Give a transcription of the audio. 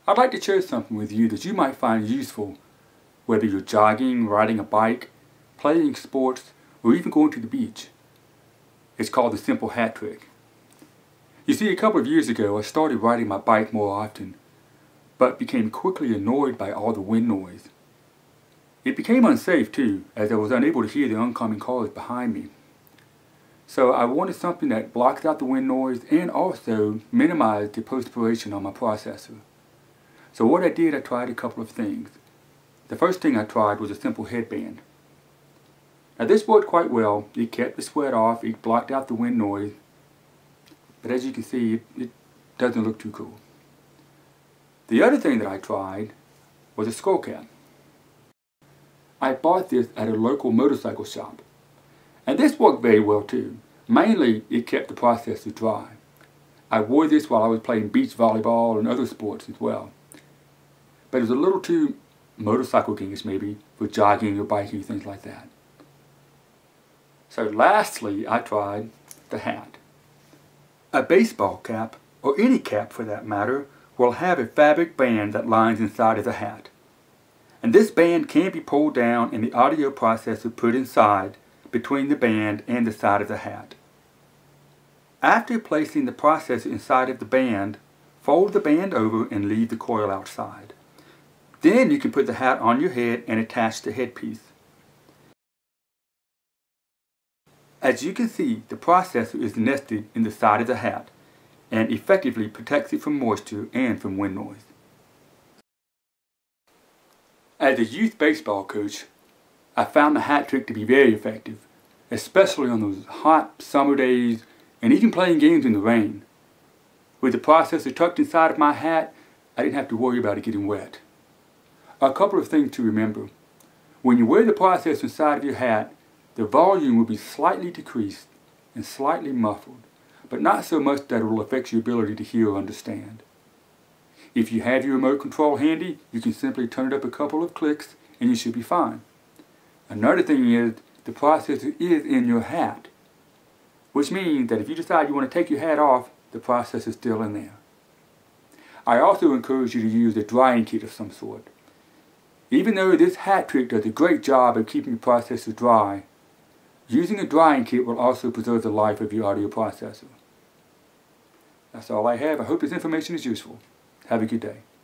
I'd like to share something with you that you might find useful, whether you're jogging, riding a bike, playing sports, or even going to the beach. It's called the simple hat trick. You see, a couple of years ago I started riding my bike more often, but became quickly annoyed by all the wind noise. It became unsafe too, as I was unable to hear the oncoming cars behind me. So I wanted something that blocks out the wind noise and also minimized the perspiration on my processor. So what I did, I tried a couple of things. The first thing I tried was a simple headband. Now this worked quite well. It kept the sweat off, it blocked out the wind noise, but as you can see, it doesn't look too cool. The other thing that I tried was a skull cap. I bought this at a local motorcycle shop, and this worked very well too. Mainly, it kept the processor dry. I wore this while I was playing beach volleyball and other sports as well. But it was a little too motorcycle-ish maybe for jogging or biking, things like that. So lastly, I tried the hat. A baseball cap, or any cap for that matter, will have a fabric band that lines inside of the hat. And this band can be pulled down and the audio processor put inside between the band and the side of the hat. After placing the processor inside of the band, fold the band over and leave the coil outside. Then you can put the hat on your head and attach the headpiece. As you can see, the processor is nested in the side of the hat and effectively protects it from moisture and from wind noise. As a youth baseball coach, I found the hat trick to be very effective, especially on those hot summer days and even playing games in the rain. With the processor tucked inside of my hat, I didn't have to worry about it getting wet. A couple of things to remember. When you wear the processor inside of your hat, the volume will be slightly decreased and slightly muffled, but not so much that it will affect your ability to hear or understand. If you have your remote control handy, you can simply turn it up a couple of clicks and you should be fine. Another thing is, the processor is in your hat, which means that if you decide you want to take your hat off, the processor is still in there. I also encourage you to use a drying kit of some sort. Even though this hat trick does a great job of keeping your processor dry, using a drying kit will also preserve the life of your audio processor. That's all I have. I hope this information is useful. Have a good day.